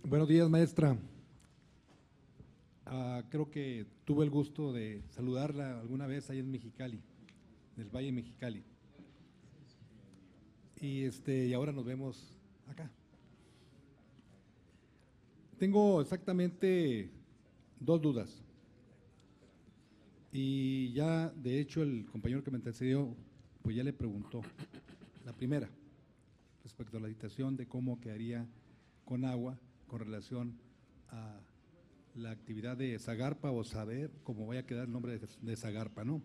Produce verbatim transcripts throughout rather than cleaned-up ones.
Buenos días, maestra. Ah, creo que tuve el gusto de saludarla alguna vez ahí en Mexicali, en el Valle de Mexicali. Y, este, y ahora nos vemos acá. Tengo exactamente dos dudas. Y ya, de hecho, el compañero que me antecedió, pues ya le preguntó. La primera, respecto a la situación de cómo quedaría con agua con relación a la actividad de Zagarpa o saber cómo vaya a quedar el nombre de, de Zagarpa, ¿no?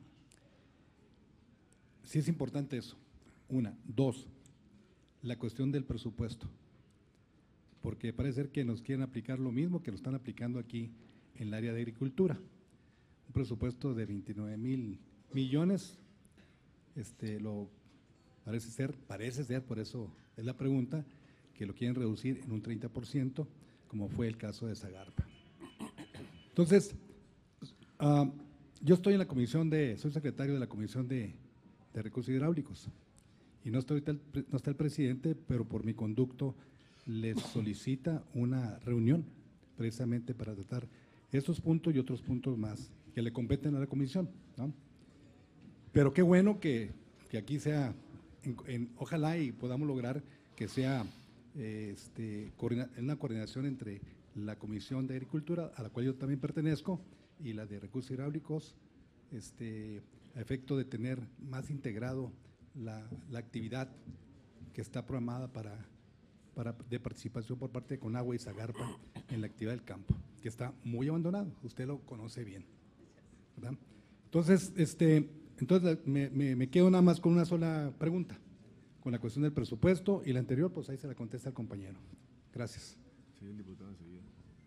Sí es importante eso, una. Dos, la cuestión del presupuesto, porque parece ser que nos quieren aplicar lo mismo que lo están aplicando aquí en el área de agricultura. Un presupuesto de veintinueve mil millones, este, lo parece ser, parece ser, por eso es la pregunta, que lo quieren reducir en un treinta por ciento, como fue el caso de Zagarpa. Entonces, uh, yo estoy en la comisión de, soy secretario de la comisión de, de recursos hidráulicos y no, estoy, no está el presidente, pero por mi conducto les solicita una reunión precisamente para tratar estos puntos y otros puntos más que le competen a la comisión, ¿no? Pero qué bueno que, que aquí sea, en, en, ojalá y podamos lograr que sea eh, este, coordina, una coordinación entre la Comisión de Agricultura, a la cual yo también pertenezco, y la de Recursos Hidráulicos, este, a efecto de tener más integrado la, la actividad que está programada para, para de participación por parte de Conagua y Zagarpa en la actividad del campo, que está muy abandonado, usted lo conoce bien, ¿verdad? Entonces, este, entonces me, me, me quedo nada más con una sola pregunta, con la cuestión del presupuesto, y la anterior, pues ahí se la contesta el compañero. Gracias. Sí, el diputado enseguida.